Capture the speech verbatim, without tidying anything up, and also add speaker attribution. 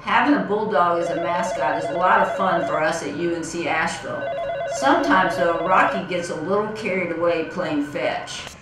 Speaker 1: Having a bulldog as a mascot is a lot of fun for us at U N C Asheville. Sometimes though, Rocky gets a little carried away playing fetch.